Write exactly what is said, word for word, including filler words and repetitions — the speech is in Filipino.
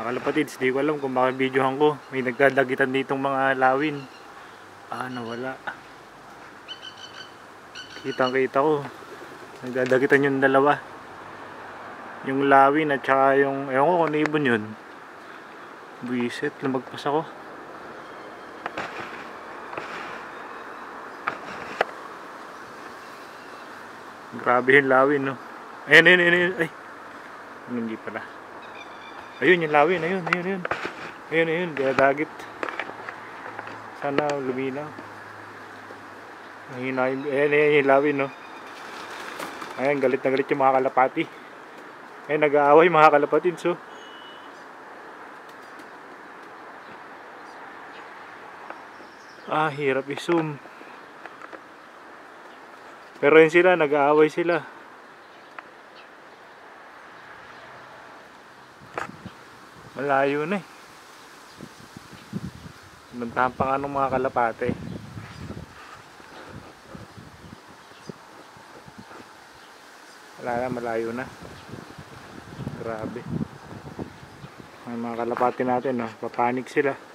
Mga kalapatids, di ko alam kung bakit videohan ko. May nagdadagitan ditong mga lawin. Ah, nawala. Kitang kita ko. Nagdadagitan yung dalawa. Yung lawin at saka yung, ewan ko kung ibon yun. Buisit, lumagpas ako. Grabe yung lawin, no. Ayun, ayun, ayun, ayun. Ay, hindi pala. Ayun yung lawin, ayun, ayun, ayun. Ayun, ayun, dinadagit. Sana luminaw. Mahina yung, ayun, ayun yung lawin, no. Ayun, galit na galit yung mga kalapati. Ayun, nag-aaway mga kalapatid, so. Ah, hirap i-zoom. Pero yun sila, nag-aaway sila. Malayo na eh. Bantahan pa nga ng mga kalapate. Wala na, malayo na. Grabe. May mga kalapate natin, no? Papanik sila.